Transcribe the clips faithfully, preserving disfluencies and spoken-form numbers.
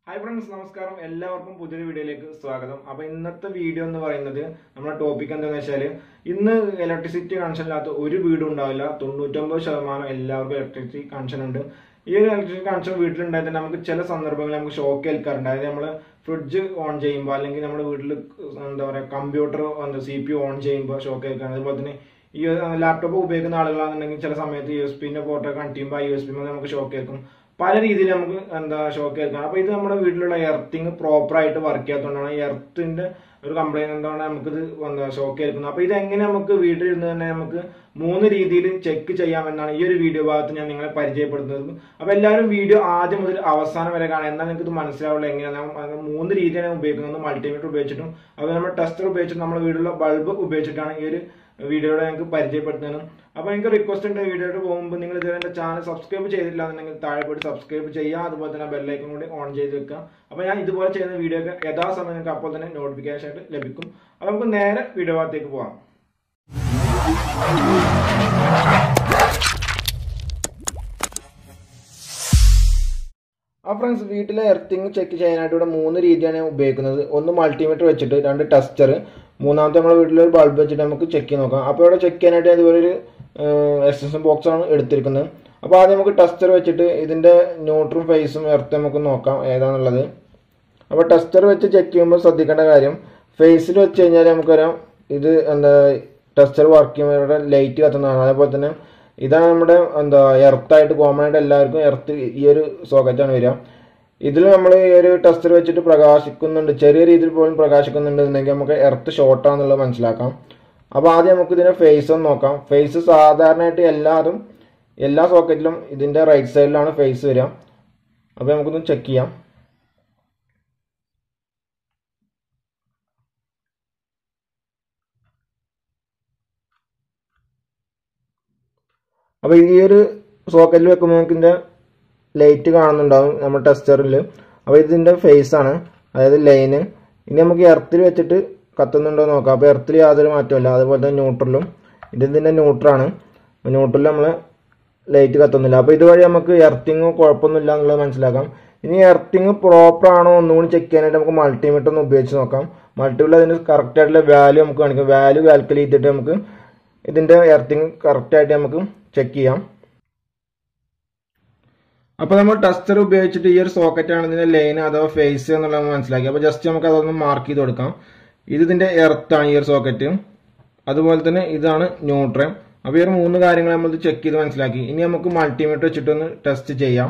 Hi friends, നമസ്കാരം എല്ലാവർക്കും പുതിയൊരു വീഡിയോയിലേക്ക് സ്വാഗതം. അപ്പോൾ ഇന്നത്തെ വീഡിയോ എന്ന് പറയുന്നത് നമ്മുടെ ടോപ്പിക് എന്താണെന്ന് വെച്ചാൽ ഇന്ന് ഇലക്ട്രിസിറ്റി കണക്ഷൻ ഇല്ലാത്ത ഒരു വീടും ഉണ്ടാവില്ല. തൊണ്ണൂറ്റൊമ്പത് ശതമാനം എല്ലാവർക്കും ഇലക്ട്രിസിറ്റി കണക്ഷൻ ഉണ്ട്. ഈ ഒരു ഇലക്ട്രിസിറ്റി കണക്ഷൻ വീട്ടിലുണ്ടായത് നമുക്ക് ചില സന്ദർഭങ്ങളിൽ നമുക്ക് ഷോക്ക് ഏൽക്കാറുണ്ട്. അതായത് നമ്മൾ ഫ്രിഡ്ജ് ഓൺ ചെയ്യുമ്പോൾ അല്ലെങ്കിൽ നമ്മുടെ വീട്ടിൽ എന്താ പറയുക കമ്പ്യൂട്ടർ എന്താ സി പി ഓൺ ചെയ്യുമ്പോൾ ഷോക്ക് ഏൽക്കാറുണ്ട്. അതുപോലെ തന്നെ ഈ ലാപ്ടോപ്പ് ഉപയോഗിക്കുന്ന ആളുകളാണെന്നുണ്ടെങ്കിൽ ചില സമയത്ത് യു എസ് പിന്റെ പോർട്ട് കണക്ട് ചെയ്യുമ്പോൾ ആ യു എസ് പി നമുക്ക് ഷോക്ക് ഏൽക്കും. പല രീതിയിൽ നമുക്ക് എന്താ ഷോക്ക് ഏൽക്കാം. അപ്പൊ ഇത് നമ്മുടെ വീട്ടിലുള്ള എർത്തിങ് പ്രോപ്പർ ആയിട്ട് വർക്ക് ചെയ്യാത്തതുകൊണ്ടാണ് ഈ എർത്തിന്റെ ഒരു കംപ്ലൈന്റ് എന്താണ് നമുക്കിത് എന്താ ഷോക്ക് ഏൽക്കുന്നത്. അപ്പൊ ഇത് എങ്ങനെ നമുക്ക് വീട്ടിലിരുന്ന് തന്നെ നമുക്ക് മൂന്ന് രീതിയിൽ ചെക്ക് ചെയ്യാമെന്നാണ് ഈ ഒരു വീഡിയോ ഭാഗത്ത് ഞാൻ നിങ്ങളെ പരിചയപ്പെടുത്തുന്നത്. അപ്പൊ എല്ലാവരും വീഡിയോ ആദ്യം മുതൽ അവസാനം വരെ കാണാം. എന്നാൽ നിങ്ങൾക്ക് ഇത് മനസ്സിലാവുള്ളൂ എങ്ങനെയാണ്. മൂന്ന് രീതിയാണ് ഉപയോഗിക്കുന്നത്. മൾട്ടിമീറ്റർ ഉപയോഗിച്ചിട്ടും അതുപോലെ നമ്മൾ ടെസ്റ്റർ ഉപയോഗിച്ചിട്ടും നമ്മുടെ വീട്ടിലുള്ള ബൾബ് ഉപയോഗിച്ചിട്ടാണ് ഈ ഒരു വീഡിയോയുടെ ഞങ്ങൾക്ക് പരിചയപ്പെടുത്തുന്നത്. അപ്പോൾ എനിക്ക് റിക്വസ്റ്റ് ഉണ്ട്, വീഡിയോയുടെ പോകുമ്പോൾ നിങ്ങൾ ഇതുവരെ എൻ്റെ ചാനൽ സബ്സ്ക്രൈബ് ചെയ്തിട്ടില്ല എന്നുണ്ടെങ്കിൽ താഴെ പോയിട്ട് സബ്സ്ക്രൈബ് ചെയ്യുക. അതുപോലെ തന്നെ ബെല്ലൈക്കൺ കൂടി ഓൺ ചെയ്ത് വെക്കുക. അപ്പോൾ ഞാൻ ഇതുപോലെ ചെയ്യുന്ന വീഡിയോ ഒക്കെ യഥാസമയം നിങ്ങൾക്ക് അപ്പോൾ തന്നെ നോട്ടിഫിക്കേഷൻ ആയിട്ട് ലഭിക്കും. അപ്പോൾ നമുക്ക് നേരെ വീഡിയോ ഭാഗത്തേക്ക് പോകാം. ആ ഫ്രണ്ട്സ്, വീട്ടിലെ എർത്തിങ് ചെക്ക് ചെയ്യാനായിട്ട് ഇവിടെ മൂന്ന് രീതിയാണ് ഞാൻ ഉപയോഗിക്കുന്നത്. ഒന്ന് മൾട്ടിമീറ്റർ വെച്ചിട്ട്, രണ്ട് ടെസ്റ്റർ, മൂന്നാമത്തെ നമ്മുടെ വീട്ടിലൊരു ബൾബ് വെച്ചിട്ട് നമുക്ക് ചെക്ക് ചെയ്ത് നോക്കാം. അപ്പോൾ ഇവിടെ ചെക്ക് ചെയ്യാനായിട്ട് അതുപോലെ ഒരു എക്സ്റ്റൻഷൻ ബോക്സ് ആണ് എടുത്തിരിക്കുന്നത്. അപ്പോൾ ആദ്യം നമുക്ക് ടെസ്റ്റർ വെച്ചിട്ട് ഇതിൻ്റെ ന്യൂട്രും ഫേസും എർത്ത് നമുക്ക് നോക്കാം ഏതാണെന്നുള്ളത്. അപ്പോൾ ടെസ്റ്റർ വെച്ച് ചെക്ക് ചെയ്യുമ്പോൾ ശ്രദ്ധിക്കേണ്ട കാര്യം, ഫേസിൽ വെച്ച് കഴിഞ്ഞാൽ നമുക്കറിയാം ഇത് എന്താ ടെസ്റ്റർ വർക്ക് ചെയ്യുമ്പോൾ ഇവിടെ ലൈറ്റ് കത്തുന്നതാണ്. അതേപോലെ തന്നെ ഇതാണ് നമ്മുടെ എന്താ എർത്തായിട്ട് കോമൺ ആയിട്ട് എല്ലാവർക്കും എർത്ത് ഈ ഒരു സോക്കറ്റാണ് വരിക. ഇതിൽ നമ്മൾ ഈ ഒരു ടെസ്റ്റർ വെച്ചിട്ട് പ്രകാശിക്കുന്നുണ്ട്, ചെറിയ രീതിയിൽ പോലും പ്രകാശിക്കുന്നുണ്ടെന്നുണ്ടെങ്കിൽ നമുക്ക് എർത്ത് ഷോർട്ടാണെന്നുള്ളത് മനസ്സിലാക്കാം. അപ്പോൾ ആദ്യം നമുക്ക് ഇതിൻ്റെ ഫേസ് ഒന്ന് നോക്കാം. ഫേസ് സാധാരണയായിട്ട് എല്ലാതും എല്ലാ സോക്കറ്റിലും ഇതിൻ്റെ റൈറ്റ് സൈഡിലാണ് ഫേസ് വരിക. അപ്പോൾ നമുക്കൊന്ന് ചെക്ക് ചെയ്യാം. അപ്പോൾ ഈ ഒരു സോക്കറ്റിൽ വെക്കുമ്പോൾ നമുക്ക് ഇതിൻ്റെ ലൈറ്റ് കാണുന്നുണ്ടാവും നമ്മുടെ ടെസ്റ്ററിൽ. അപ്പോൾ ഇതിൻ്റെ ഫേസ് ആണ്, അതായത് ലൈന്. ഇനി നമുക്ക് എർത്തിൽ വെച്ചിട്ട് കത്തുന്നുണ്ടോ നോക്കാം. അപ്പോൾ എർത്തിൽ യാതൊരു മാറ്റമില്ല. അതുപോലെ തന്നെ ന്യൂട്രലും, ഇത് ഇതിൻ്റെ ന്യൂട്രാണ്. ന്യൂട്രലിൽ നമ്മൾ ലൈറ്റ് കത്തുന്നില്ല. അപ്പോൾ ഇതുവഴി നമുക്ക് എർത്തിങ് കുഴപ്പമൊന്നുമില്ല എന്നുള്ളത് മനസ്സിലാക്കാം. ഇനി എർത്തിങ് പ്രോപ്പർ ആണോ ഒന്നുകൂടി ചെക്ക് ചെയ്യാനായിട്ട് നമുക്ക് മൾട്ടിമീറ്റർ ഒന്ന് ഉപയോഗിച്ച് നോക്കാം. മൾട്ടിമീറ്റർ അതിന് കറക്റ്റ് ആയിട്ടുള്ള വാല്യൂ നമുക്ക് കാണിക്കും. വാല്യൂ കാൽക്കുലേറ്റ് ചെയ്തിട്ട് നമുക്ക് ഇതിൻ്റെ എർത്തിങ് കറക്റ്റായിട്ട് നമുക്ക് ചെക്ക് ചെയ്യാം. അപ്പോൾ നമ്മൾ ടെസ്റ്റർ ഉപയോഗിച്ചിട്ട് ഈ ഒരു സോക്കറ്റാണ് ഇതിൻ്റെ ലൈൻ അഥവാ ഫേസ് എന്നുള്ളത് മനസ്സിലാക്കി. അപ്പോൾ ജസ്റ്റ് നമുക്ക് അതൊന്ന് മാർക്ക് ചെയ്ത് കൊടുക്കാം. ഇത് ഇതിൻ്റെ എർത്താണ് ഈ ഒരു സോക്കറ്റ്. അതുപോലെ തന്നെ ഇതാണ് ന്യൂട്രൽ. അപ്പോൾ ഈ ഒരു മൂന്ന് കാര്യങ്ങൾ നമ്മൾ ചെക്ക് ചെയ്ത് മനസ്സിലാക്കി. ഇനി നമുക്ക് മൾട്ടിമീറ്റർ വെച്ചിട്ടൊന്ന് ടെസ്റ്റ് ചെയ്യാം.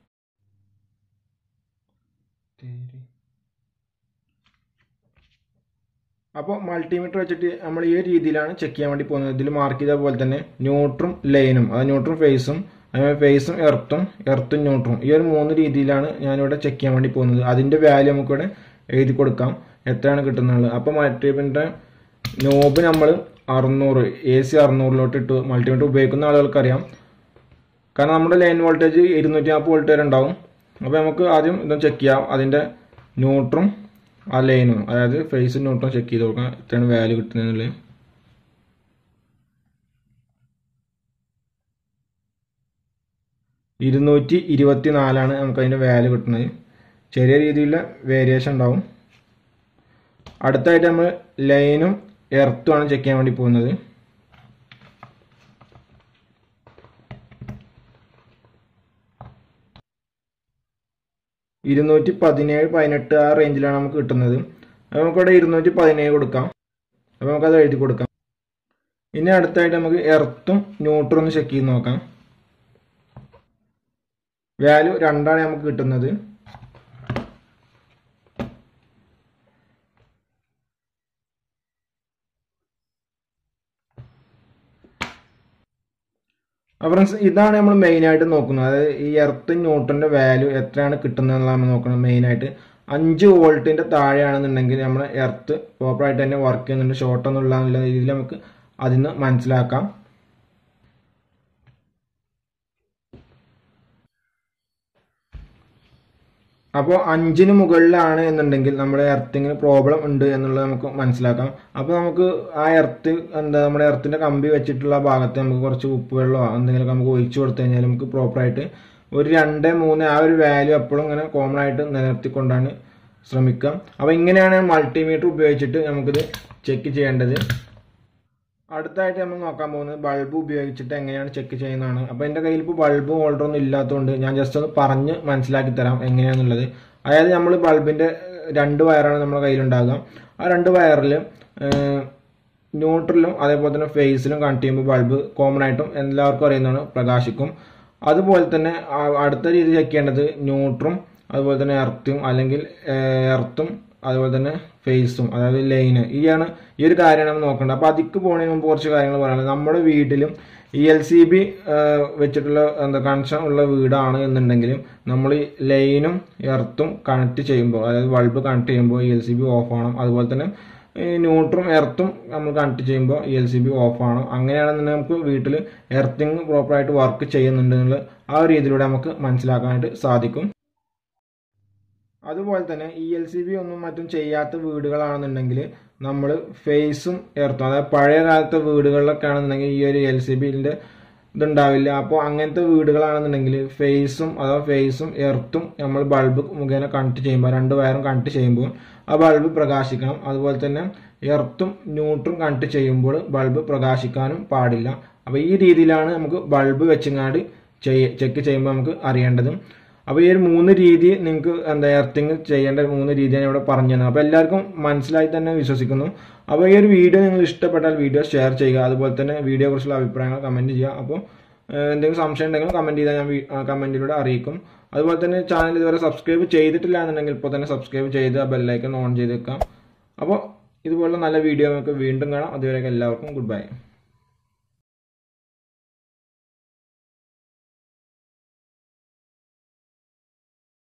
അപ്പോൾ മൾട്ടിമീറ്റർ വെച്ചിട്ട് നമ്മൾ ഈ രീതിയിലാണ് ചെക്ക് ചെയ്യാൻ വേണ്ടി പോകുന്നത്. ഇതിൽ മാർക്ക് ചെയ്ത പോലെ തന്നെ ന്യൂട്രും ലൈനും, അത് ന്യൂട്രും ഫേസും, അതുപോലെ ഫേസും എർത്തും എർത്തും ന്യൂട്രും, ഈ ഒരു മൂന്ന് രീതിയിലാണ് ഞാനിവിടെ ചെക്ക് ചെയ്യാൻ വേണ്ടി പോകുന്നത്. അതിൻ്റെ വാല്യൂ നമുക്കിവിടെ എഴുതി കൊടുക്കാം എത്രയാണ് കിട്ടുന്നത്. അപ്പോൾ മൾട്ടിമീറ്ററിൻ്റെ നോബ് നമ്മൾ അറുന്നൂറ് എ സി അറുന്നൂറിലോട്ട് ഇട്ട് മൾട്ടിമീറ്റർ ഉപയോഗിക്കുന്ന ആളുകൾക്കറിയാം. കാരണം നമ്മുടെ ലൈൻ വോൾട്ടേജ് ഇരുന്നൂറ്റി നാൽപ്പത് വോൾട്ട് വരെ ഉണ്ടാവും. അപ്പോൾ നമുക്ക് ആദ്യം ഇതൊന്ന് ചെക്ക് ചെയ്യാം. അതിൻ്റെ ന്യൂട്രും ആ ലൈനും, അതായത് ഫേസും ന്യൂട്രും ചെക്ക് ചെയ്ത് കൊടുക്കാം എത്രയാണ് വാല്യൂ കിട്ടുന്നതിനുള്ളത്. ഇരുന്നൂറ്റി ഇരുപത്തി നാലാണ് നമുക്ക് അതിൻ്റെ വാല്യൂ കിട്ടുന്നത്. ചെറിയ രീതിയിലുള്ള വേരിയേഷൻ ഉണ്ടാവും. അടുത്തായിട്ട് നമ്മൾ ലൈനും എർത്തുമാണ് ചെക്ക് ചെയ്യാൻ വേണ്ടി പോകുന്നത്. ഇരുന്നൂറ്റി പതിനേഴ് പതിനെട്ട് ആ റേഞ്ചിലാണ് നമുക്ക് കിട്ടുന്നത്. അപ്പോൾ നമുക്കിവിടെ ഇരുന്നൂറ്റി പതിനേഴ് കൊടുക്കാം. അപ്പോൾ നമുക്കത് എഴുതി കൊടുക്കാം. ഇനി അടുത്തായിട്ട് നമുക്ക് എർത്തും ന്യൂട്രും ഒന്ന് ചെക്ക് ചെയ്ത് നോക്കാം. വാല്യൂ രണ്ടാണ് നമുക്ക് കിട്ടുന്നത്. ഫ്രണ്ട്സ്, ഇതാണ് നമ്മൾ മെയിനായിട്ട് നോക്കുന്നത്. അതായത് ഈ എർത്ത് ന്യൂട്രൻ്റെ വാല്യൂ എത്രയാണ് കിട്ടുന്നത് എന്നുള്ളതാണ് നോക്കുന്നത് മെയിനായിട്ട്. അഞ്ച് വോൾട്ടിൻ്റെ താഴെയാണെന്നുണ്ടെങ്കിൽ നമ്മൾ എർത്ത് പ്രോപ്പറായിട്ട് തന്നെ വർക്ക് ചെയ്യുന്നുണ്ട്, ഷോർട്ട് എന്നുള്ള രീതിയിൽ നമുക്ക് അതിൽ നിന്ന് മനസ്സിലാക്കാം. അപ്പോൾ അഞ്ചിന് മുകളിലാണ് എന്നുണ്ടെങ്കിൽ നമ്മുടെ എർത്തിങ്ങിന് പ്രോബ്ലം ഉണ്ട് എന്നുള്ളത് നമുക്ക് മനസ്സിലാക്കാം. അപ്പോൾ നമുക്ക് ആ എർത്ത് എന്താ നമ്മുടെ എർത്തിൻ്റെ കമ്പി വെച്ചിട്ടുള്ള ഭാഗത്ത് നമുക്ക് കുറച്ച് ഉപ്പ് വെള്ളമോ എന്തെങ്കിലും നമുക്ക് ഒഴിച്ചു കൊടുത്തു കഴിഞ്ഞാൽ നമുക്ക് പ്രോപ്പറായിട്ട് ഒരു രണ്ട് മൂന്ന് ആ ഒരു വാല്യൂ എപ്പോഴും ഇങ്ങനെ കോമൺ ആയിട്ട് നിലനിർത്തിക്കൊണ്ടാണ് ശ്രമിക്കുക. അപ്പോൾ ഇങ്ങനെയാണ് മൾട്ടിമീറ്റർ ഉപയോഗിച്ചിട്ട് നമുക്കിത് ചെക്ക് ചെയ്യേണ്ടത്. അടുത്തായിട്ട് നമ്മൾ നോക്കാൻ പോകുന്നത് ബൾബ് ഉപയോഗിച്ചിട്ട് എങ്ങനെയാണ് ചെക്ക് ചെയ്യുന്നതാണ്. അപ്പോൾ എൻ്റെ കയ്യിൽ ഇപ്പോൾ ബൾബ് ഹോൾഡർ ഒന്നും ഇല്ലാത്തതുകൊണ്ട് ഞാൻ ജസ്റ്റ് ഒന്ന് പറഞ്ഞ് മനസ്സിലാക്കി തരാം എങ്ങനെയാണെന്നുള്ളത്. അതായത് നമ്മൾ ബൾബിൻ്റെ രണ്ട് വയറാണ് നമ്മുടെ കയ്യിലുണ്ടാകുക. ആ രണ്ട് വയറിൽ ന്യൂട്രലും അതേപോലെ തന്നെ ഫേസിലും കണക്ട് ചെയ്യുമ്പോൾ ബൾബ് കോമൺ ആയിട്ടും എല്ലാവർക്കും അറിയുന്നതാണ് പ്രകാശിക്കും. അതുപോലെ തന്നെ അടുത്ത രീതി ചെക്ക് ചെയ്യേണ്ടത് ന്യൂട്രും അതുപോലെ തന്നെ എർത്തും അല്ലെങ്കിൽ എർത്തും അതുപോലെ തന്നെ ഫേസും അതായത് ലൈന് ഈയാണ് ഈ ഒരു കാര്യമാണ് നമ്മൾ നോക്കേണ്ടത്. അപ്പോൾ അതിക്ക് പോകുന്നതിന് മുമ്പ് കുറച്ച് കാര്യങ്ങൾ പറയാനുള്ളത്. നമ്മുടെ വീട്ടിലും ഈ എൽ സി ബി വെച്ചിട്ടുള്ള എന്താ കണക്ഷൻ ഉള്ള വീടാണ് എന്നുണ്ടെങ്കിലും നമ്മൾ ഈ ലൈനും എർത്തും കണക്ട് ചെയ്യുമ്പോൾ അതായത് ബൾബ് കണക്ട് ചെയ്യുമ്പോൾ ഈ എൽ സി ബി ഓഫ് ആവണം. അതുപോലെ തന്നെ ഈ ന്യൂട്രും എർത്തും നമ്മൾ കണക്ട് ചെയ്യുമ്പോൾ ഈ എൽ സി ബി ഓഫ് ആണ്. അങ്ങനെയാണെന്നുണ്ടെങ്കിൽ നമുക്ക് വീട്ടിൽ എർത്തിങ് പ്രോപ്പറായിട്ട് വർക്ക് ചെയ്യുന്നുണ്ടെന്നുള്ള ആ ഒരു രീതിയിലൂടെ നമുക്ക് മനസ്സിലാക്കാനായിട്ട് സാധിക്കും. അതുപോലെ തന്നെ ഈ എൽ സി ബി ഒന്നും മറ്റും ചെയ്യാത്ത വീടുകളാണെന്നുണ്ടെങ്കിൽ നമ്മൾ ഫേസും എർത്തും അതായത് പഴയ കാലത്തെ വീടുകളിലൊക്കെ ആണെന്നുണ്ടെങ്കിൽ ഈ ഒരു എൽ സി ബിൻ്റെ ഇതുണ്ടാവില്ല. അപ്പോൾ അങ്ങനത്തെ വീടുകളാണെന്നുണ്ടെങ്കിൽ ഫേസും അഥവാ ഫേസും എർത്തും നമ്മൾ ബൾബ് മുഖേന കണക്ട് ചെയ്യുമ്പോൾ രണ്ട് വയറും കണക്ട് ചെയ്യുമ്പോൾ ആ ബൾബ് പ്രകാശിക്കണം. അതുപോലെ തന്നെ എർത്തും ന്യൂട്രും കണക്ട് ചെയ്യുമ്പോൾ ബൾബ് പ്രകാശിക്കാനും പാടില്ല. അപ്പോൾ ഈ രീതിയിലാണ് നമുക്ക് ബൾബ് വെച്ചങ്ങാണ്ട് ചെയ്യ ചെക്ക് ചെയ്യുമ്പോൾ നമുക്ക് അറിയേണ്ടതും. അപ്പോൾ ഈ ഒരു മൂന്ന് രീതി നിങ്ങൾക്ക് എന്താ എർത്തിങ് ചെയ്യേണ്ട മൂന്ന് രീതിയാണ് ഇവിടെ പറഞ്ഞു തന്നത്. അപ്പോൾ എല്ലാവർക്കും മനസ്സിലായി തന്നെ വിശ്വസിക്കുന്നു. അപ്പോൾ ഈ ഒരു വീഡിയോ നിങ്ങൾ ഇഷ്ടപ്പെട്ടാൽ വീഡിയോ ഷെയർ ചെയ്യുക. അതുപോലെ തന്നെ വീഡിയോയെ കുറിച്ചുള്ള അഭിപ്രായങ്ങൾ കമൻറ്റ് ചെയ്യുക. അപ്പോൾ എന്തെങ്കിലും സംശയം ഉണ്ടെങ്കിൽ കമൻറ്റ് ചെയ്താൽ ഞാൻ കമൻറ്റിലൂടെ അറിയിക്കും. അതുപോലെ തന്നെ ചാനൽ ഇതുവരെ സബ്സ്ക്രൈബ് ചെയ്തിട്ടില്ല എന്നുണ്ടെങ്കിൽ ഇപ്പോൾ തന്നെ സബ്സ്ക്രൈബ് ചെയ്ത് ആ ബെല്ലൈക്കൺ ഓൺ ചെയ്ത് വെക്കാം. അപ്പോൾ ഇതുപോലുള്ള നല്ല വീഡിയോ നമുക്ക് വീണ്ടും കാണാം. അതുവരെയൊക്കെ എല്ലാവർക്കും ഗുഡ് ബൈ.